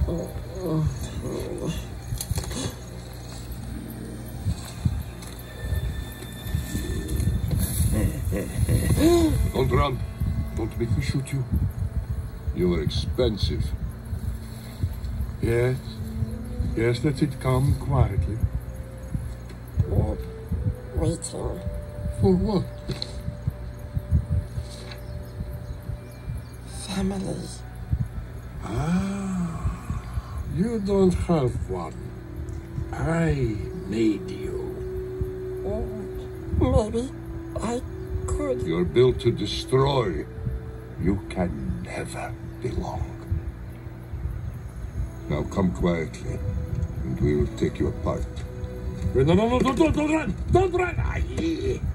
Don't run. Don't make me shoot you. You are expensive. Yes. Yes, let it come quietly. We're waiting. For what? Family. Ah, you don't have one. I made you. Maybe I could. You're built to destroy. You can never belong. Now come quietly, and we will take you apart. No, don't run! Don't run! Aye.